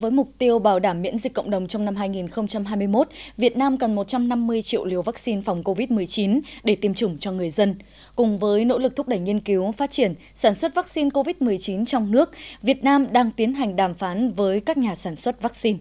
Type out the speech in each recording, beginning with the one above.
Với mục tiêu bảo đảm miễn dịch cộng đồng trong năm 2021, Việt Nam cần 150 triệu liều vaccine phòng COVID-19 để tiêm chủng cho người dân. Cùng với nỗ lực thúc đẩy nghiên cứu, phát triển, sản xuất vaccine COVID-19 trong nước, Việt Nam đang tiến hành đàm phán với các nhà sản xuất vaccine.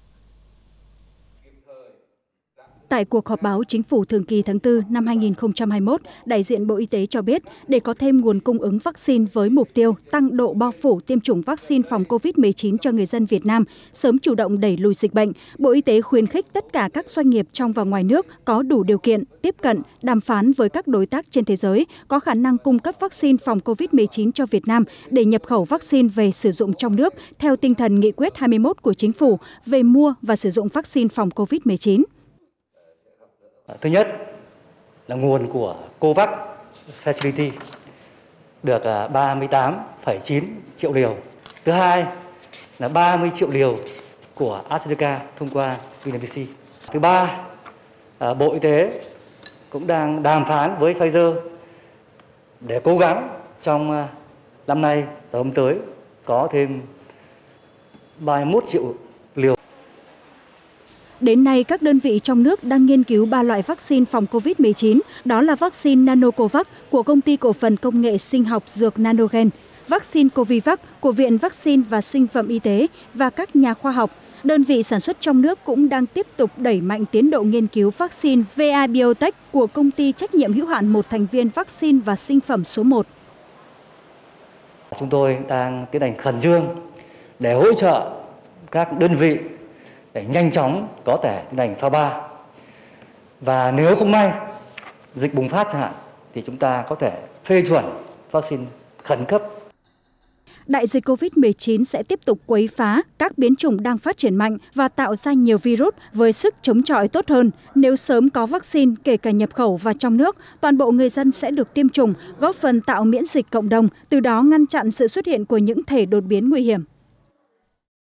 Tại cuộc họp báo Chính phủ thường kỳ tháng 4 năm 2021, đại diện Bộ Y tế cho biết để có thêm nguồn cung ứng vaccine với mục tiêu tăng độ bao phủ tiêm chủng vaccine phòng COVID-19 cho người dân Việt Nam, sớm chủ động đẩy lùi dịch bệnh, Bộ Y tế khuyến khích tất cả các doanh nghiệp trong và ngoài nước có đủ điều kiện tiếp cận, đàm phán với các đối tác trên thế giới có khả năng cung cấp vaccine phòng COVID-19 cho Việt Nam để nhập khẩu vaccine về sử dụng trong nước theo tinh thần nghị quyết 21 của Chính phủ về mua và sử dụng vaccine phòng COVID-19. Thứ nhất là nguồn của COVAX Facility được 38,9 triệu liều. Thứ hai là 30 triệu liều của AstraZeneca thông qua Vinamilk. Thứ ba, Bộ Y tế cũng đang đàm phán với Pfizer để cố gắng trong năm nay và năm tới có thêm 31 triệu liều. Đến nay, các đơn vị trong nước đang nghiên cứu 3 loại vaccine phòng COVID-19, đó là vaccine Nanocovax của Công ty Cổ phần Công nghệ Sinh học Dược Nanogen, vaccine Covivac của Viện Vaccine và Sinh phẩm Y tế và các nhà khoa học. Đơn vị sản xuất trong nước cũng đang tiếp tục đẩy mạnh tiến độ nghiên cứu vaccine VA Biotech của Công ty Trách nhiệm hữu hạn một thành viên vaccine và sinh phẩm số 1. Chúng tôi đang tiến hành khẩn trương để hỗ trợ các đơn vị để nhanh chóng có thể tiến hành phase 3. Và nếu không may dịch bùng phát chẳng hạn thì chúng ta có thể phê chuẩn vaccine khẩn cấp. Đại dịch COVID-19 sẽ tiếp tục quấy phá các biến chủng đang phát triển mạnh và tạo ra nhiều virus với sức chống chọi tốt hơn. Nếu sớm có vaccine, kể cả nhập khẩu và trong nước, toàn bộ người dân sẽ được tiêm chủng, góp phần tạo miễn dịch cộng đồng, từ đó ngăn chặn sự xuất hiện của những thể đột biến nguy hiểm.